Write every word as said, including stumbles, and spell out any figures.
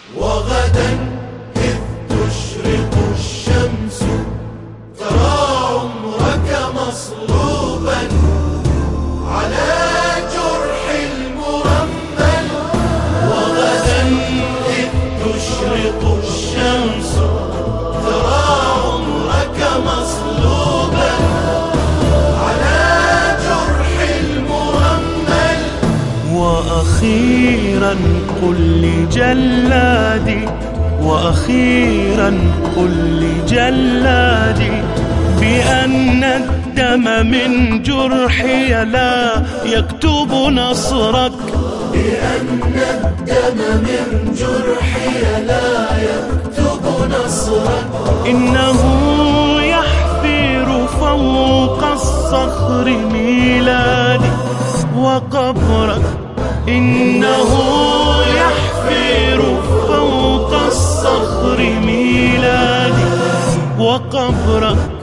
وغدا إذ تشرق الشمس ترى عمرك مصلوبا على جرح المرمل. وغدا إذ تشرق الشمس ترى عمرك مصلوبا على جرح المرمل. وأخيرا قل لجلادي وأخيرا قل لجلادي بأن الدم من جرحي لا يكتب نصرك. بأن الدم من جرحي لا يكتب نصرك. إنه يحفر فوق الصخر ميلادي وقبرك. إنه يحفر فوق الصخر ميلادي وقبرك.